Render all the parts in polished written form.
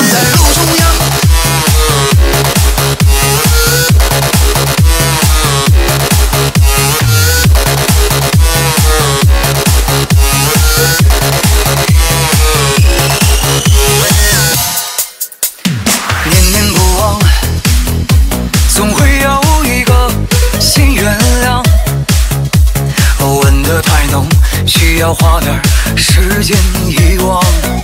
在路中央。念念不忘，总会有一个先原谅。吻得太浓，需要花点时间遗忘。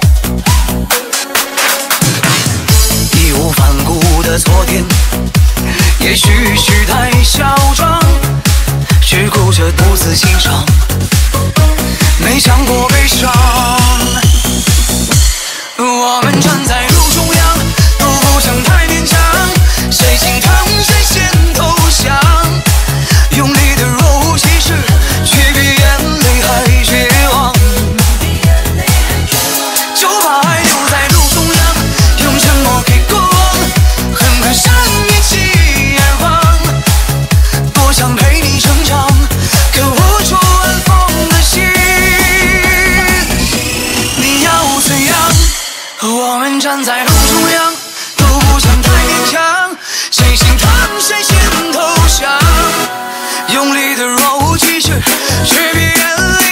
义无反顾的昨天，也许是太嚣张，只顾着独自欣赏，没想过悲伤。我们站在路中央，都不想太勉强，谁心疼谁先投降，用力的若无其事，却比眼泪还绝望。就把爱留在路中央，用沉默给过往，狠狠扇一记耳光。多想陪你成长，可无处安放的心。你要怎样？我们站在路中央，都不想太勉强，谁心疼谁先投降，用力的若无其事，却比眼泪